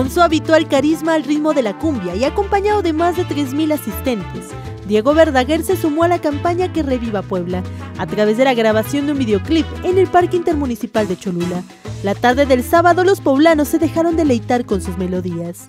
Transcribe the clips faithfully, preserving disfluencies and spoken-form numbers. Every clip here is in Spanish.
con su habitual carisma al ritmo de la cumbia y acompañado de más de tres mil asistentes. Diego Verdaguer se sumó a la campaña Que Reviva Puebla, a través de la grabación de un videoclip en el Parque Intermunicipal de Cholula. La tarde del sábado, los poblanos se dejaron deleitar con sus melodías.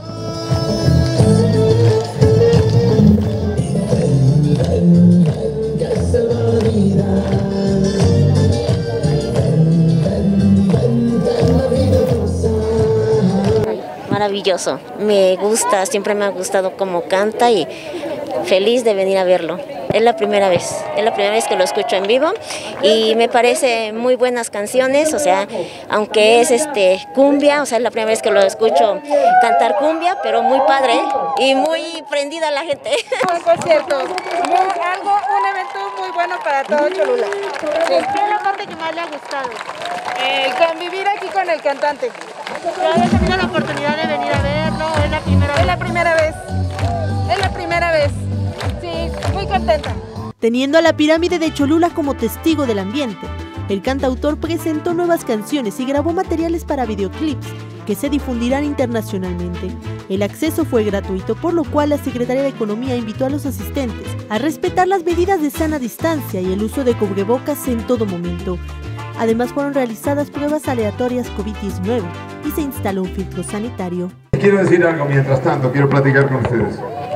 Maravilloso, me gusta, siempre me ha gustado cómo canta y feliz de venir a verlo. Es la primera vez, es la primera vez que lo escucho en vivo y me parece muy buenas canciones, o sea, aunque es este cumbia, o sea, es la primera vez que lo escucho cantar cumbia, pero muy padre y muy prendida la gente. Un concierto, muy, algo, un evento muy bueno para todo Cholula. Sí. ¿Qué es la parte que más le ha gustado? El convivir aquí con el cantante. ¿Habías tenido la oportunidad de venir a verlo? ¿Es la primera vez? Es la primera vez, es la primera vez. Sí, muy contenta. Teniendo a la pirámide de Cholula como testigo del ambiente, el cantautor presentó nuevas canciones y grabó materiales para videoclips que se difundirán internacionalmente. El acceso fue gratuito, por lo cual la Secretaría de Economía invitó a los asistentes a respetar las medidas de sana distancia y el uso de cubrebocas en todo momento. Además, fueron realizadas pruebas aleatorias COVID diecinueve y se instaló un filtro sanitario. Quiero decir algo mientras tanto, quiero platicar con ustedes.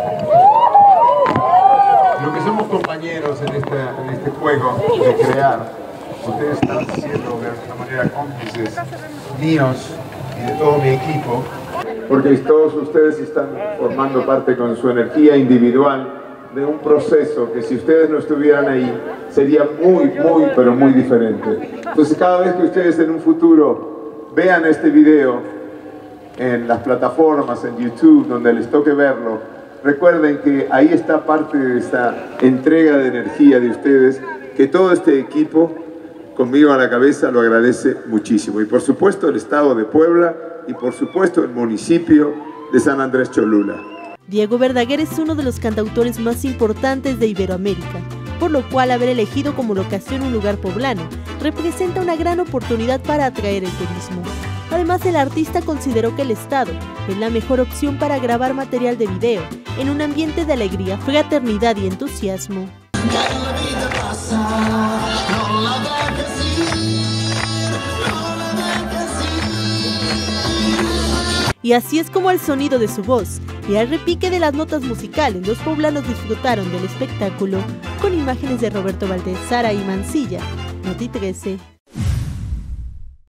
Lo que somos compañeros en este, en este juego de crear, ustedes están siendo de alguna manera cómplices míos y de todo mi equipo, porque todos ustedes están formando parte con su energía individual de un proceso que si ustedes no estuvieran ahí sería muy, muy, pero muy diferente. Entonces cada vez que ustedes en un futuro vean este video en las plataformas, en YouTube, donde les toque verlo, recuerden que ahí está parte de esta entrega de energía de ustedes, que todo este equipo, conmigo a la cabeza, lo agradece muchísimo. Y por supuesto el Estado de Puebla y por supuesto el municipio de San Andrés Cholula. Diego Verdaguer es uno de los cantautores más importantes de Iberoamérica, por lo cual haber elegido como locación un lugar poblano representa una gran oportunidad para atraer el turismo. Además, el artista consideró que el estado es la mejor opción para grabar material de video en un ambiente de alegría, fraternidad y entusiasmo. Y así es como al sonido de su voz y al repique de las notas musicales, los poblanos disfrutaron del espectáculo. Con imágenes de Roberto Valdés, Sara y Mancilla, Noti trece.